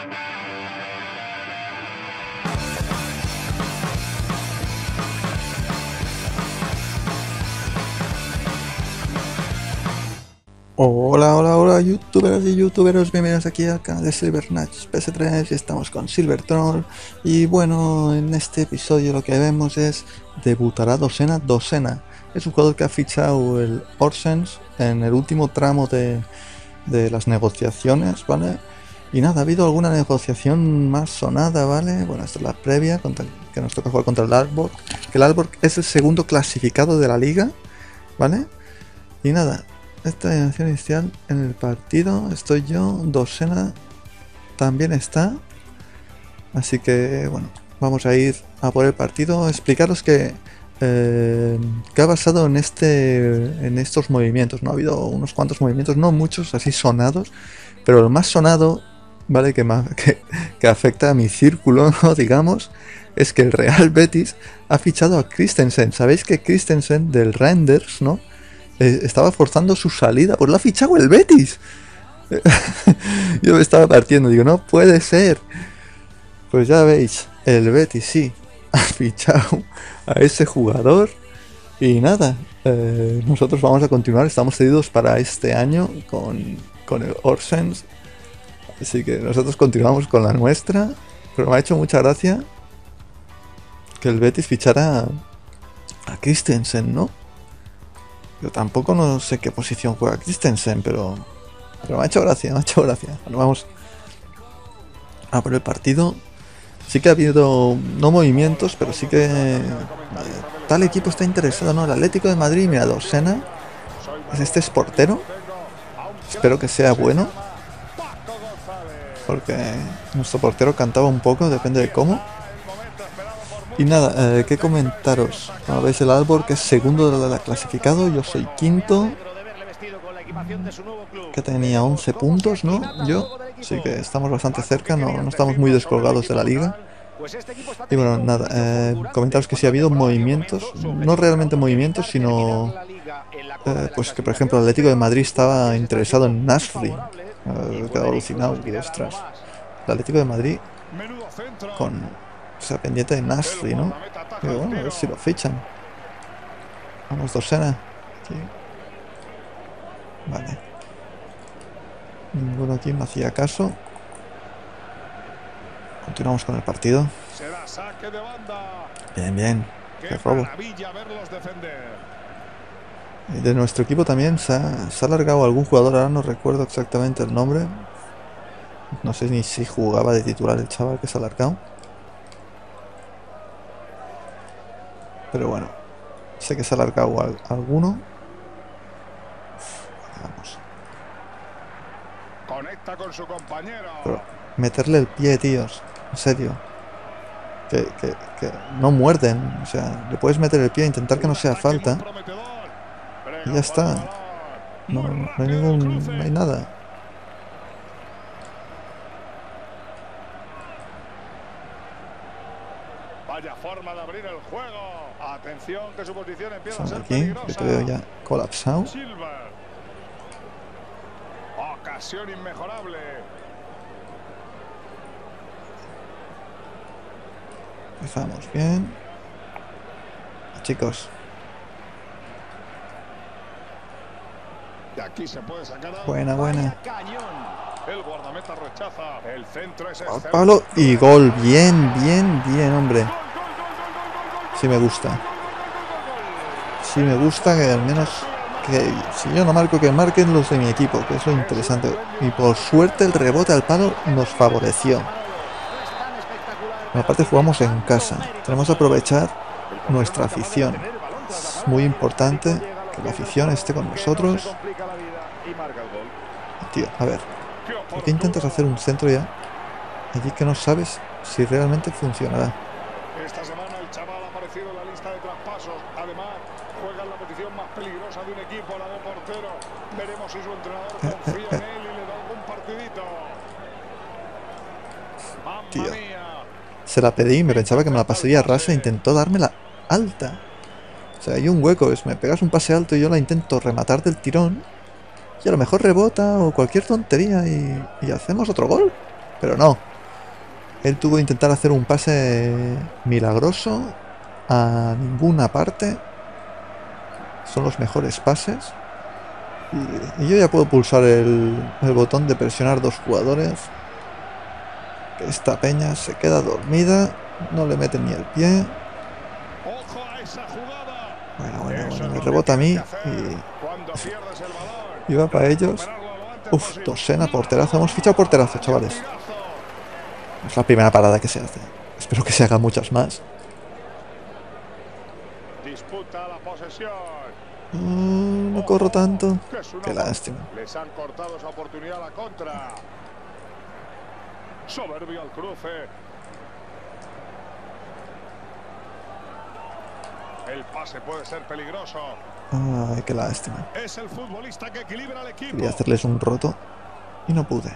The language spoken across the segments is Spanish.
Hola, hola, hola, youtuberos y youtuberos, bienvenidos aquí al canal de Silvernatch PS3 y estamos con Silvertroll. Y bueno, en este episodio lo que vemos es debutará Dosena. Es un jugador que ha fichado el Orsens en el último tramo de las negociaciones, ¿vale? Y nada, ha habido alguna negociación más sonada, ¿vale? Bueno, esta es la previa, que nos toca jugar contra el Aalborg, que el Aalborg es el segundo clasificado de la liga, ¿vale? Y nada, esta animación inicial en el partido estoy yo, Dosena también está, así que bueno, vamos a ir a por el partido. Explicaros que ha basado en estos movimientos, no ha habido unos cuantos movimientos, no muchos así sonados, pero el más sonado, vale, que afecta a mi círculo, ¿no? Digamos, es que el Real Betis ha fichado a Christensen. Sabéis que Christensen del Renders, ¿no? Estaba forzando su salida, pues lo ha fichado el Betis. Yo me estaba partiendo, digo, no puede ser. Pues ya veis, el Betis sí ha fichado a ese jugador. Y nada, nosotros vamos a continuar, estamos cedidos para este año con el Orsens. Así que nosotros continuamos con la nuestra. Pero me ha hecho mucha gracia que el Betis fichara a Christensen, ¿no? Yo tampoco no sé qué posición juega Christensen, pero me ha hecho gracia, Bueno, vamos a por el partido. Sí que ha habido, no movimientos, pero sí que tal equipo está interesado, ¿no? El Atlético de Madrid, mira, Dosena. Este es portero. Espero que sea bueno. Porque nuestro portero cantaba un poco, depende de cómo. Y nada, ¿qué comentaros? Como veis, el Aalborg que es segundo de la clasificado, yo soy quinto. Que tenía 11 puntos, ¿no? Yo, sí que estamos bastante cerca, no estamos muy descolgados de la liga. Y bueno, nada, comentaros que sí ha habido movimientos, no realmente movimientos, sino pues que por ejemplo el Atlético de Madrid estaba interesado en Nasri. He quedado alucinado, digo, ostras. El Atlético de Madrid con pendiente de Nasri, ¿no? Digo, bueno, a ver si lo fichan. Vamos, Dosena. Aquí. Vale. Ninguno aquí me hacía caso. Continuamos con el partido. Bien, bien. Qué robo. De nuestro equipo también se ha alargado algún jugador, ahora no recuerdo exactamente el nombre. No sé ni si jugaba de titular el chaval que se ha alargado. Pero bueno, sé que se ha alargado alguno. Vamos. Conecta con su compañero. Pero meterle el pie, tíos. En serio. Que no muerden. O sea, le puedes meter el pie e intentar que no sea falta. Y ya está. No hay nada. Vaya forma de abrir el juego. Atención que su posición empieza a ser Aquí, peligrosa. que te veo ya colapsado. Silver. Ocasión inmejorable. Empezamos bien. Chicos. De aquí se puede sacar algo. Buena. El guardameta rechaza. El centro es Al palo y gol. Bien, hombre. Sí me gusta. Sí me gusta que al menos... que si yo no marco, que marquen los de mi equipo, que es lo interesante. Y por suerte el rebote al palo nos favoreció. Aparte jugamos en casa. Tenemos que aprovechar nuestra afición. Es muy importante que la afición esté con nosotros. Tío, a ver. ¿Por qué intentas hacer un centro ya? Allí que no sabes si realmente funcionará. Esta semana el chaval ha aparecido en la lista de traspasos. Además, juega en la posición más peligrosa de un equipo, la de portero. Veremos si su entrenador confía en él y le da algún partidito. Tío. Se la pedí, me pensaba que me la pasaría rasa e intentó dármela alta. O sea, hay un hueco, me pegas un pase alto y yo la intento rematar del tirón. Y a lo mejor rebota o cualquier tontería y hacemos otro gol. Pero no. Él tuvo que intentar hacer un pase milagroso a ninguna parte. Son los mejores pases. Y yo ya puedo pulsar el botón de presionar dos jugadores. Que esta peña se queda dormida. No le meten ni el pie. Bueno, me rebota a mí y va para ellos. Uf, Dossena, porterazo. Hemos fichado porterazo, chavales. Es la primera parada que se hace. Espero que se hagan muchas más. Disputa la posesión. No corro tanto. Qué lástima. Les han cortado esa oportunidad a la contra. Soberbio al cruce. El pase puede ser peligroso. Ay, qué lástima. Es el futbolista que equilibra al equipo. Quería hacerles un roto y no pude.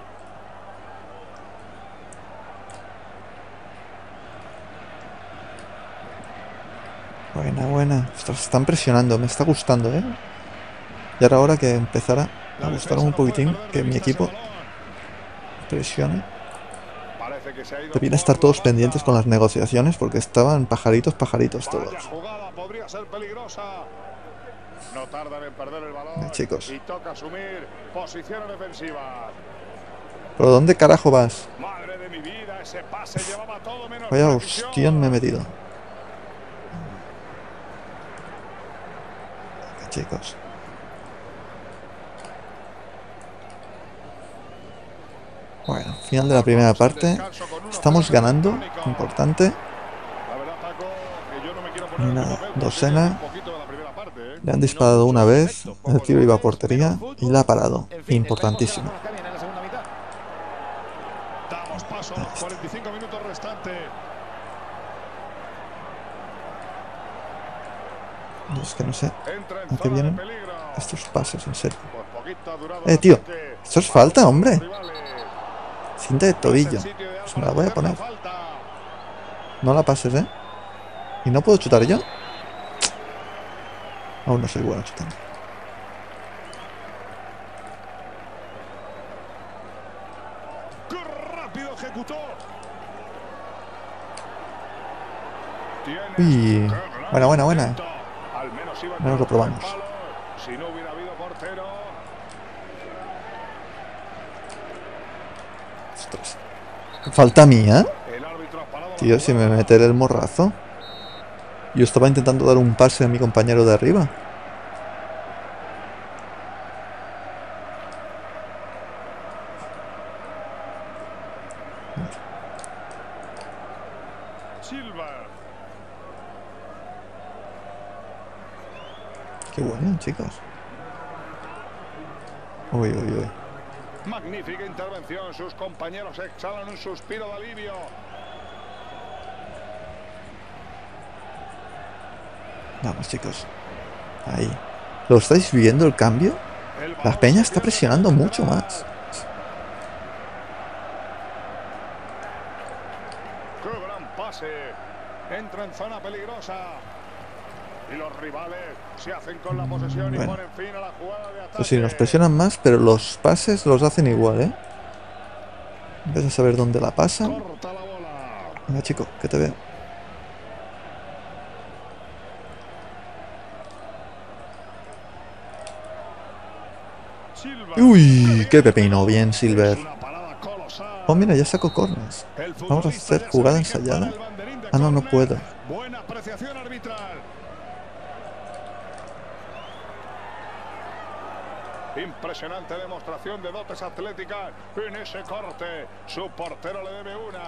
Buena. Ostras, están presionando, me está gustando, ¿eh? Y ahora que empezara a gustar un poquitín que mi equipo presione. Debían estar todos pendientes con las negociaciones porque estaban pajaritos todos. Podría ser peligrosa. No tardan en perder el balón. Chicos. Y toca asumir posición defensiva. ¿Pero dónde carajo vas? Madre de mi vida, ese pase llevaba todo menos Vaya precisión. hostión me he metido. Chicos. Bueno, final de la primera parte. Estamos ganando. Importante. Y nada, Dossena. Le han disparado una vez. El tiro iba a portería. Y la ha parado. Importantísimo. Damos paso a los 45 minutos restantes. Es que no sé a qué vienen estos pases, en serio. Tío, esto es falta, hombre. Cinta de tobillo. Pues me la voy a poner. No la pases, ¿eh? ¿Y no puedo chutar yo? Aún no soy bueno chutando. ¡Qué rápido ejecutó! Uy, buena. Al menos iba Menos lo probamos. Si no hubiera habido portero. Ostras. Falta mía. El árbitro ha parado. Tío, si me mete el morrazo. Yo estaba intentando dar un pase a mi compañero de arriba. Silva. Qué bueno, chicos. Uy. Magnífica intervención. Sus compañeros exhalan un suspiro de alivio. Vamos, chicos. Ahí. ¿Lo estáis viendo el cambio? La peña está presionando mucho más. ¡Qué gran pase! Entra en zona peligrosa. Y los rivales se hacen con la posesión y ponen fin a la jugada de ataque. Pues sí, nos presionan más, pero los pases los hacen igual, ¿eh? Ves a saber dónde la pasan. Corta la bola. Venga, chico, que te veo. Silva. Uy, qué pepino. Bien, Silver. Es una parada colosal. Oh, mira, ya saco corners. Vamos a hacer jugada ensayada. Ah, no puedo. Buena apreciación arbitral. Impresionante demostración de dotes atléticas en ese corte. Su portero le debe una.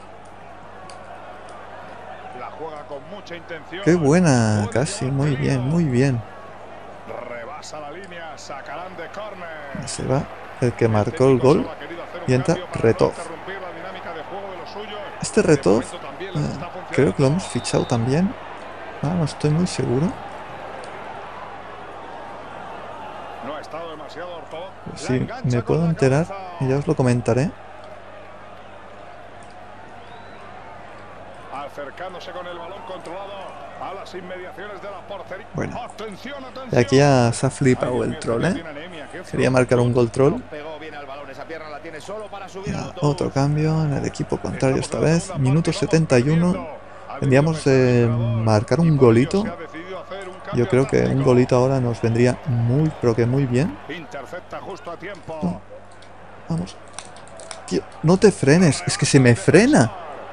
La juega con mucha intención. Qué buena, casi. Muy bien. Rebasa la línea, sacarán de córner. Se va el que marcó el gol y entra Retov. Este Retov creo que lo hemos fichado también. No estoy muy seguro. No ha estado demasiado ortodoxo. Si me puedo enterar, y ya os lo comentaré. acercándose con el balón controlado a las inmediaciones de la portería. Bueno, Atención, y atención. aquí ya se ha flipado el troll, ¿eh? Quería marcar un gol troll. Ya, otro cambio en el equipo contrario esta vez. Minuto 71. Tendríamos marcar un golito. Yo creo que un golito ahora nos vendría muy, pero que muy bien. Intercepta justo a tiempo. No. Vamos. Tío, no te frenes. Es que se me frena.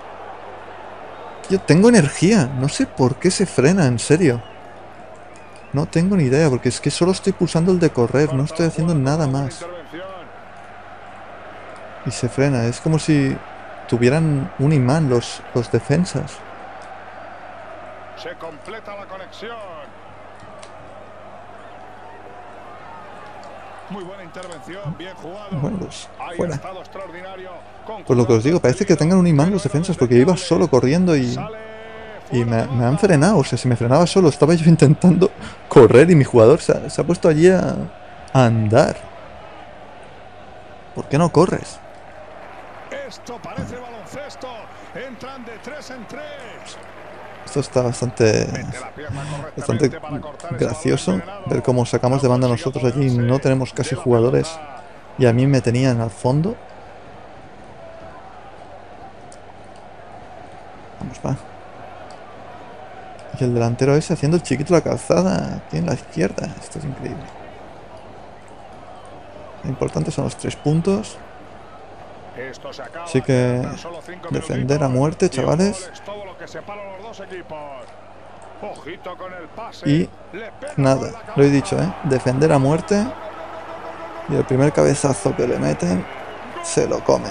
Yo tengo energía. No sé por qué se frena, en serio. No tengo ni idea, porque es que solo estoy pulsando el de correr. No estoy haciendo nada más. Y se frena. Es como si tuvieran un imán los defensas. Se completa la conexión. Muy buena intervención, bien jugado. Bueno, pues fuera. Extraordinario. Pues lo que os digo, parece que tengan un imán los defensas, porque yo iba solo corriendo y me han frenado. O sea, si me frenaba solo, estaba yo intentando correr y mi jugador se ha puesto allí a andar. ¿Por qué no corres? Esto parece baloncesto. Entran de 3 en 3. Esto está bastante gracioso, ver cómo sacamos de banda nosotros allí. No tenemos casi jugadores y a mí me tenían al fondo. Vamos, va. Y el delantero ese haciendo el chiquito la calzada aquí en la izquierda. Esto es increíble. Lo importante son los 3 puntos. Así que defender a muerte, chavales. Y nada, lo he dicho, defender a muerte. Y el primer cabezazo que le meten se lo come.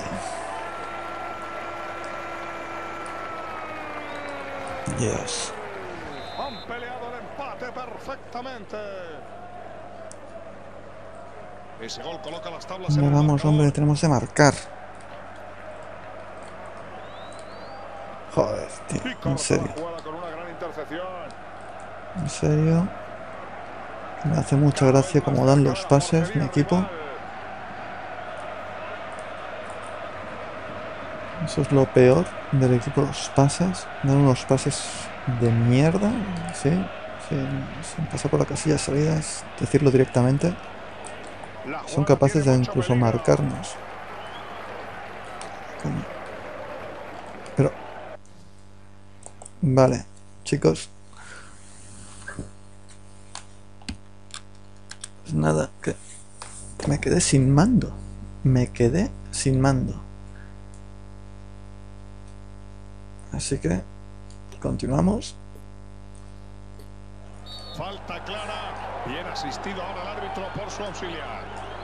Yes. Han peleado el empate perfectamente. Ese gol coloca las tablas en el Vamos, marcador. hombre, tenemos que marcar. Joder, tío, en serio. En serio. Me hace mucha gracia cómo dan los pases mi equipo. Eso es lo peor del equipo, los pases. Dan unos pases de mierda, sí, sin pasar por la casilla de salida, es decirlo directamente. Son capaces de incluso marcarnos. Coño. Pero... Vale, chicos. Pues nada, que me quedé sin mando. Me quedé sin mando. Así que continuamos. Falta clara. Bien asistido ahora el árbitro por su auxiliar.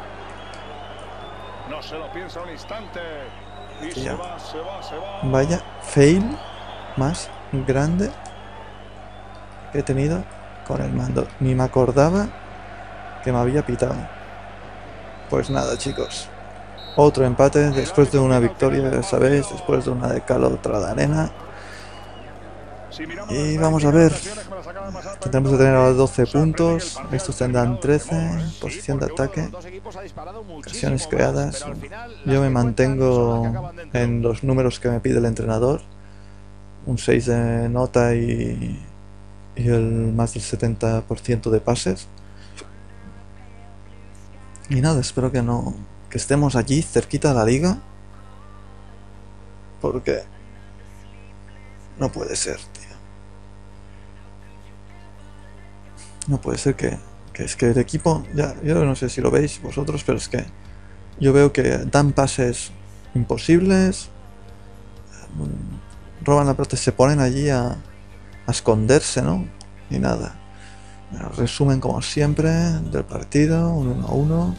No se lo piensa un instante. Y se va. Vaya fail más grande que he tenido con el mando. Ni me acordaba que me había pitado. Pues nada, chicos. Otro empate después de una victoria, ya sabéis, después de una de cal, otra de arena. Y vamos a ver. Tendremos que tener ahora 12 puntos. Estos tendrán 13. Posición de ataque. Ocasiones creadas. Yo me mantengo en los números que me pide el entrenador. Un 6 de nota y el más del 70% de pases. Y nada, espero que estemos allí cerquita de la liga, porque no puede ser, tío. No puede ser que es que el equipo, ya, yo no sé si lo veis vosotros, pero es que yo veo que dan pases imposibles, roban la pelota y se ponen allí a esconderse, ¿no? Y nada. Bueno, resumen como siempre del partido, un 1-1.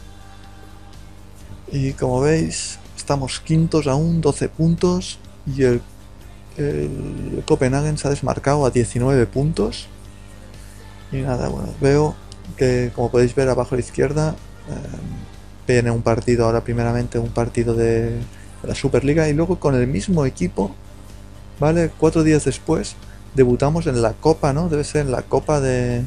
Y como veis, estamos quintos aún, 12 puntos. Y el Copenhagen se ha desmarcado a 19 puntos. Y nada, bueno, veo que, como podéis ver abajo a la izquierda, viene un partido ahora, primeramente un partido de la Superliga. Y luego con el mismo equipo, ¿vale? 4 días después, debutamos en la Copa, ¿no? Debe ser en la Copa de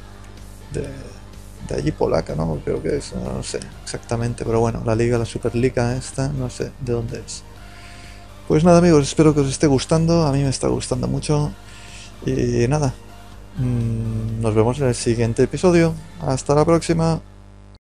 allí polaca, ¿no? Creo que es, no sé exactamente, pero bueno, la liga, la Superliga esta, no sé de dónde es. Pues nada amigos, espero que os esté gustando, a mí me está gustando mucho. Y nada, nos vemos en el siguiente episodio. Hasta la próxima.